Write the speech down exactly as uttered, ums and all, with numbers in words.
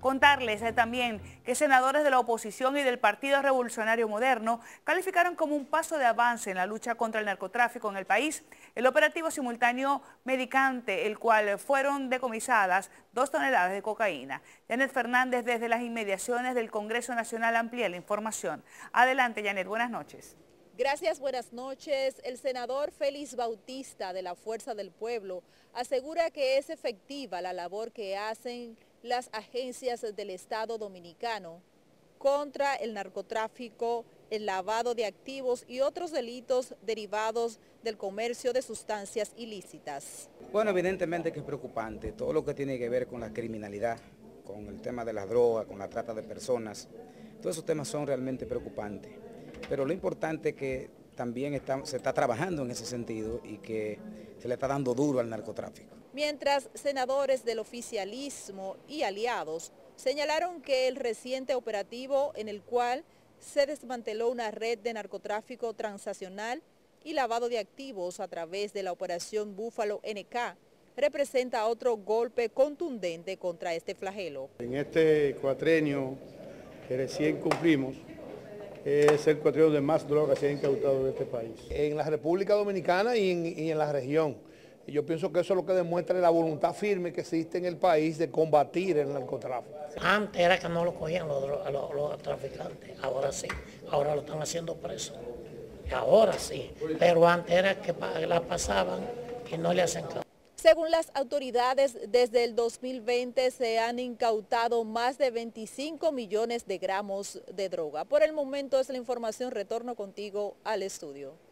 Contarles eh, también que senadores de la oposición y del Partido Revolucionario Moderno calificaron como un paso de avance en la lucha contra el narcotráfico en el país el operativo simultáneo Medicante, el cual fueron decomisadas dos toneladas de cocaína. Janet Fernández desde las inmediaciones del Congreso Nacional amplía la información. Adelante, Janet, buenas noches. Gracias, buenas noches. El senador Félix Bautista de la Fuerza del Pueblo asegura que es efectiva la labor que hacen las agencias del Estado Dominicano contra el narcotráfico, el lavado de activos y otros delitos derivados del comercio de sustancias ilícitas. Bueno, evidentemente que es preocupante todo lo que tiene que ver con la criminalidad, con el tema de las drogas, con la trata de personas. Todos esos temas son realmente preocupantes. Pero lo importante es que también está, se está trabajando en ese sentido y que se le está dando duro al narcotráfico. Mientras senadores del oficialismo y aliados señalaron que el reciente operativo en el cual se desmanteló una red de narcotráfico transnacional y lavado de activos a través de la operación Búfalo N K representa otro golpe contundente contra este flagelo. En este cuatrenio que recién cumplimos, es el cuatrenio de más drogas que se ha incautado en este país. En la República Dominicana y en, y en la región. Y yo pienso que eso es lo que demuestra la voluntad firme que existe en el país de combatir el narcotráfico. Antes era que no lo cogían los, los, los traficantes, ahora sí, ahora lo están haciendo preso. Ahora sí, pero antes era que la pasaban y no le hacen caso. Según las autoridades, desde el dos mil veinte se han incautado más de veinticinco millones de gramos de droga. Por el momento es la información, retorno contigo al estudio.